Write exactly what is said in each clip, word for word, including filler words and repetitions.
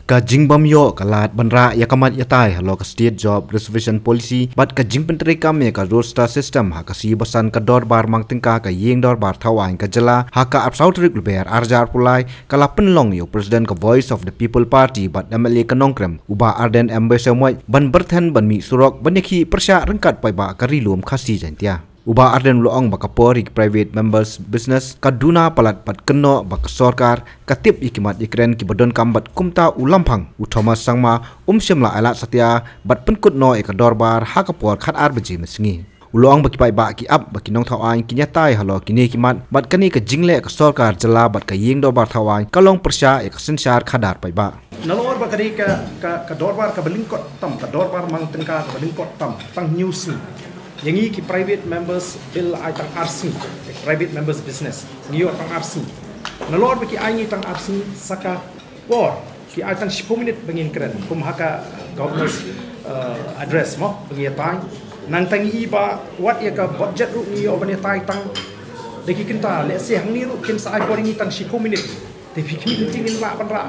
ka jingbam yo kalat banra ya kamat iatai halo ka state job reservation policy bat ka jing pentri kam ya ka roster system ha ka si basan ka Dorbar mang tingka ka Ïing Dorbar thawain ka jala ha ka apsaut rik luber arjar pulai kala penlong yo president ka voice of the people party bat M L A ka nongkrem uba arden ambassador moi ban berthen ban mi surok ban yakhi persya ryngkat paidbah ka rilum khasi jantia uba arden loong baka pori private members business kaduna palat pat keno baka sorkar katip ikimat ikren ki badon kambat kumta ulampang u Thomas sangma um shimla ala satya bat penkut no e ka Dorbar ha ka por khat ar beji mesngi uloang baki pai ba ki ap baki nong thawain ki nyatai halo kini kimat bat kani ka jingle ka sorkar jala bat ka Ïing Dorbar thawain kalong persya e ka sensar khadar pai ba nalor bakari ka ka ka Dorbar ka belingkot tam ka Dorbar mang tengka ka belingkot tam tang news yang ini ki private members bill ai tang R C private members business ngiyo tang R C nalor baki ai ni tang R C saka por ki ai tang sepuluh minit bengin keren kum haka governor's uh, address mo bengi tai nang tang iba what ya ka budget ru ngiyo bani tai tang deki kinta le se hang ni ru kin sa ai por ni tang sepuluh minit te fikir tingin la panra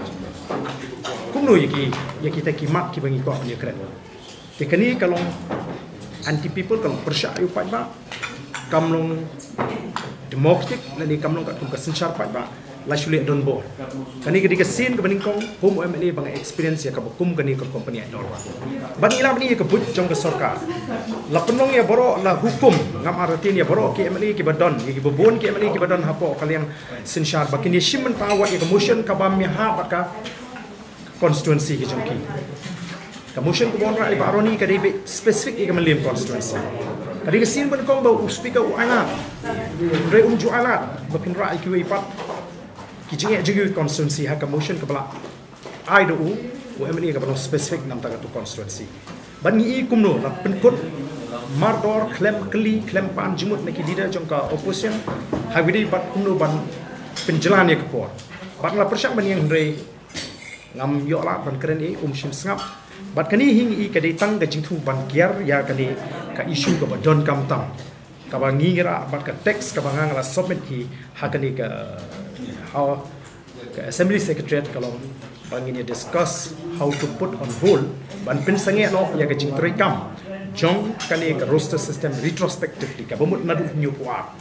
kum no yaki yaki ta ki mat ki bengi ko ni keren te kani kalong anti people kalau persya ayu paidbah kamlong demokratik lani kamlong kat kum sensar paidbah la shule don bor kani ketika sin ke beningkong home M L A bang experience ya ka kum kani ke company Dorbar ban ila bani ke but jong ke sarkar la penong ya boro la hukum ngam aratin ya boro ke M L A ke badon ki bobon ke M L A ke badon hapo kaliang sensar bakin ya shimmen tawat ya ke motion ka bam ya ha baka constituency ke jongki Kamusian kubon rai baroni kadi spesifik ika melim constituency. Kadi kesin ben kong bau speaker u alat. Re um ju alat bapin rai ki pat. Ki jinge jinge constituency ha kamusian kabala. Ai do u u M L A ka bano spesifik nam taga tu constituency. Ban ngi kumno la penkut mardor klem kli klem pan jimut neki leader jongka opposition. Ha widi bat kumno ban penjelan ya kepor. Bat la persyak ban yang re ngam yo la ban keren e um shim sngap. Bat kani hing i kadi tang da jingtu ban kiar ya kani ka issue ka badon kam tam ka ba ngira bat ka text ka bangang la submit ki ha kani ka how ka assembly secretariat kalong bangin discuss how to put on hold ban pin sange no ya ka jingtu kam jong kani ka roster system retrospectively ka bomut nadu new puar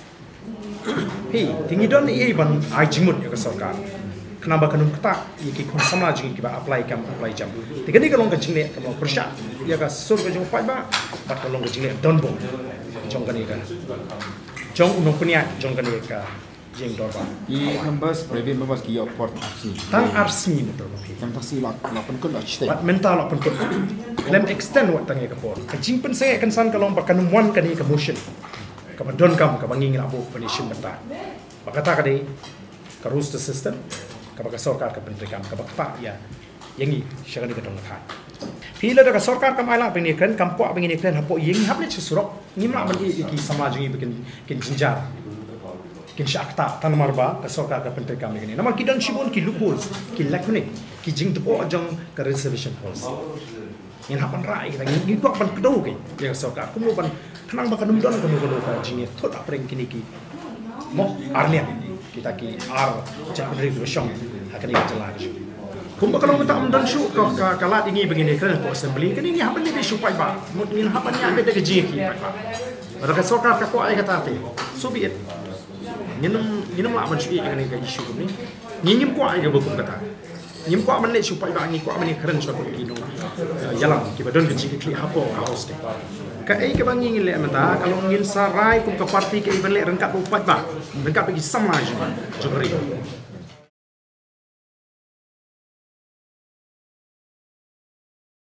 hi tingi don i ban ai jimut ya ka sarkar kenapa kanun ketak yaki kon sama jingi kiba apply kam apply jam tiga ni kalong kecing ni kalau persya ya ka sur ka jong paidbah bat kalong kecing ni don bom jong kani ka jong unong punya jong kani ka Ïing Dorbar i members private members ki port R C tang R C betul yang tasi lak lapan kun lak stay bat mental lapan kun lem extend wat tangi ka port kecing pen saya kan san kalong bakan one kani ka motion ka don kam ka bangi ngila bo penishin benta bakata kadi ka roster system kapag sarkar ka pentrikam kapag pa ya yangi syagani ka dong khat pila da sarkar kam ala pengni kren kampo pengni kren hapo yeng hapne surok ngimla ban i ki samaj ngi bikin kin jinjar kin syakta tan marba ka sarkar ka pentrikam ngini nama kidan shibon ki loopholes ki lakune ki jing depo jong ka reservation policy yin hapan rai lagi ni tok ban kedo ke ya sarkar kumu ban tenang bakan don kumu kumu ka jingi thot apreng kini ki mo arnia kita ki ar cak dari bersyong akan ini jalan kumba kalau kita mendan syu ka kalat ini begini kan po assembly kan ini hapan ni syu paidbah mungkin hapan ni ambil de ji ki paidbah ada sarkar ka ko ai kata te so be it nginum nginum la ban syu ini ka isu ni ngim ko ai ga bukum kata ngim ko man le syu paidbah ngi ko man ni keren so ko ki no jalan ki badon ke ji ki hapo ka host ka ai ka bangi ngile mata kalau ngin sarai kum ka parti ke ibele rengkat upat ba rengkat bagi sama je jogri